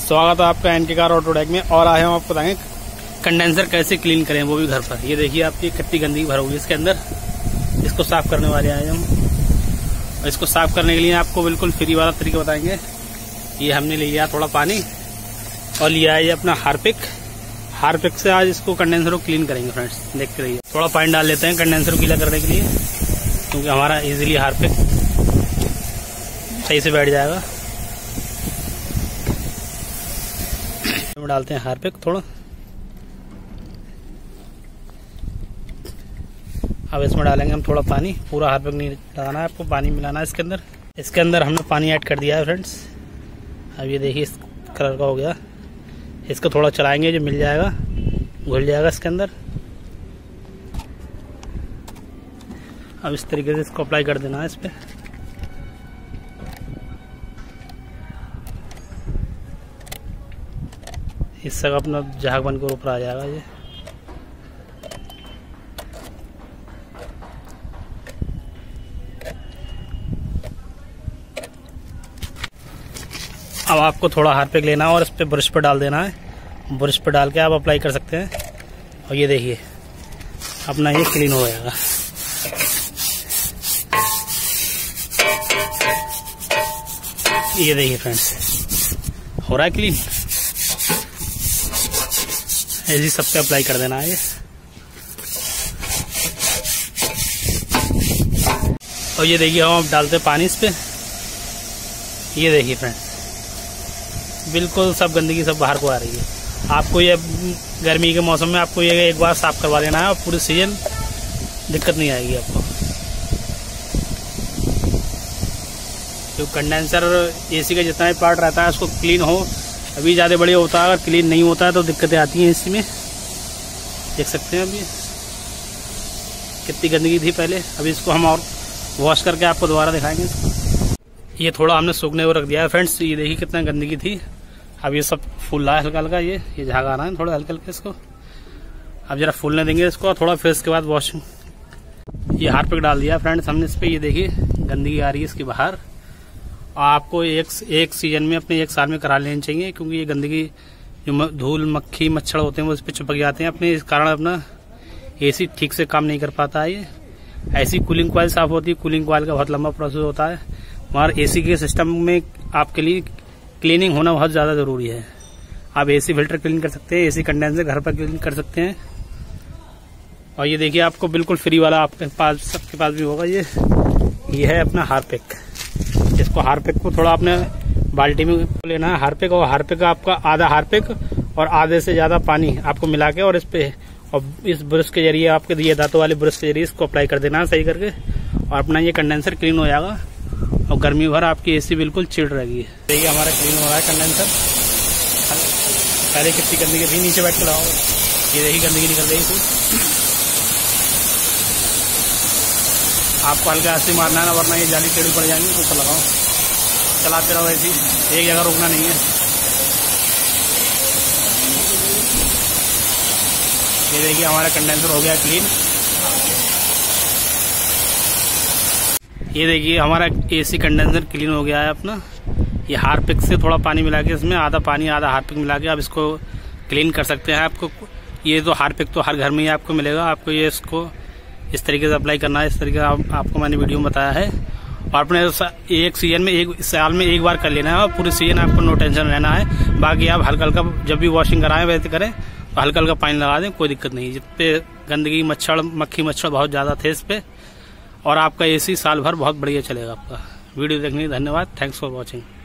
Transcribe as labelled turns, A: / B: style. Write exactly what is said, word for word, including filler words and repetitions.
A: स्वागत है आपका एनके कार ऑटोडेक में। और आए हम आपको बताएंगे कंडेंसर कैसे क्लीन करें, वो भी घर पर। ये देखिए आपकी कितनी गंदगी भर होगी इसके अंदर। इसको साफ करने वाले आए हम। और इसको साफ करने के लिए आपको बिल्कुल फ्री वाला तरीका बताएंगे। ये हमने लिया थोड़ा पानी और लिया है ये अपना हार्पिक। हार्पिक से आज इसको कंडेंसर को क्लीन करेंगे फ्रेंड्स, देखते रहिए। थोड़ा पानी डाल लेते हैं कंडेंसर को गीला करने के लिए, क्योंकि हमारा इजीली हार्पिक सही से बैठ जाएगा। इसमें डालते हैं हार्पिक थोड़ा। अब इसमें डालेंगे हम थोड़ा पानी। पूरा हार्पिक नहीं लगाना है आपको, पानी मिलाना है इसके अंदर। इसके अंदर हमने पानी ऐड कर दिया है फ्रेंड्स। अब ये देखिए इस कलर का हो गया। इसको थोड़ा चलाएंगे, जो मिल जाएगा, घुल जाएगा इसके अंदर। अब इस तरीके से इसको अप्लाई कर देना है इस पर। इससे अपना झाग बनकर ऊपर आ जाएगा ये। अब आपको थोड़ा हार्पिक लेना है और इस पे ब्रश पे डाल देना है। ब्रश पे डाल के आप अप्लाई कर सकते हैं। और ये देखिए अपना ये क्लीन हो जाएगा। ये देखिए फ्रेंड्स, हो रहा है क्लीन। ऐसे सब पे अप्लाई कर देना है ये। और ये देखिए हम डालते पानी इस पे। ये देखिए फ्रेंड्स, बिल्कुल सब गंदगी सब बाहर को आ रही है। आपको ये गर्मी के मौसम में आपको ये एक बार साफ करवा लेना है और पूरी सीजन दिक्कत नहीं आएगी आपको। जो कंडेंसर एसी का जितना भी पार्ट रहता है उसको क्लीन हो, अभी ज़्यादा बढ़िया होता है। अगर क्लीन नहीं होता है तो दिक्कतें आती हैं इसमें। देख सकते हैं अभी कितनी गंदगी थी पहले। अभी इसको हम और वॉश करके आपको दोबारा दिखाएंगे इसको। ये थोड़ा हमने सूखने को रख दिया है फ्रेंड्स। ये देखिए कितना गंदगी थी। अब ये सब फूल रहा है हल्का हल्का। ये ये झाग आ रहा है थोड़ा हल्का हल्का इसको। अब जरा फूलने देंगे इसको थोड़ा, फिर इसके बाद वॉशिंग। ये हार्पिक डाल दिया फ्रेंड्स हमने इस पर। ये देखिए गंदगी आ रही है इसकी बाहर। और आपको एक एक सीजन में अपने एक साल में करा लेनी चाहिए, क्योंकि ये गंदगी जो धूल मक्खी मच्छर होते हैं वो इस पर चिपक जाते हैं अपने। इस कारण अपना एसी ठीक से काम नहीं कर पाता है। ये ऐसी कूलिंग कॉइल साफ होती है। कूलिंग कॉइल का बहुत लंबा प्रोसेस होता है। हमारे एसी के सिस्टम में आपके लिए क्लीनिंग होना बहुत ज़्यादा ज़रूरी है। आप एसी फिल्टर क्लीन कर सकते हैं, एसी कंडेंसर घर पर क्लीन कर सकते हैं। और ये देखिए आपको बिल्कुल फ्री वाला आपके पास सबके पास भी होगा। ये ये है अपना हार्पिक। इसको हार्पिक को थोड़ा अपने बाल्टी में लेना है हार्पिक। और हार्पिक आपका आधा हार्पिक और आधे से ज़्यादा पानी आपको मिला के, और इस पे और इस ब्रश के जरिए आपके दिए दांतों वाले ब्रश के जरिए इसको अप्लाई कर देना है सही करके। और अपना ये कंडेंसर क्लीन हो जाएगा और गर्मी भर आपकी एसी बिल्कुल चिल रहेगी। देखिए हमारा क्लीन हो रहा है कंडेंसर। पहले कितनी गंदगी थी, नीचे बैठ के लगाओ। ये देखिए गंदगी निकल रही थी। आपको हल्का हाथ मारना है ना, वरना ये जाली टेढ़ी पड़ जाएंगी। ऊपर लगाओ, चलाते रहो ऐसी, एक जगह रुकना नहीं है। ये देखिए हमारा कंडेंसर हो गया क्लीन। ये देखिए हमारा एसी कंडेंसर क्लीन हो गया है अपना। ये हार्पिक से थोड़ा पानी मिला के, इसमें आधा पानी आधा हार्पिक मिला के आप इसको क्लीन कर सकते हैं। आपको ये तो हार्पिक तो हर घर में ही आपको मिलेगा। आपको ये इसको इस तरीके से अप्लाई करना है। इस तरीके से आप, आपको मैंने वीडियो में बताया है। और अपने एक सीजन में, एक साल में एक बार कर लेना है। और पूरे सीजन आपको नो टेंशन रहना है। बाकी आप हल्का हल्का जब भी वॉशिंग कराएं वैसे करें तो हल्का हल्का पानी लगा दें, कोई दिक्कत नहीं। जिसपे गंदगी मच्छर मक्खी मच्छर बहुत ज़्यादा थे इस पे। और आपका एसी साल भर बहुत बढ़िया चलेगा आपका। वीडियो देखने के लिए धन्यवाद। Thanks for watching.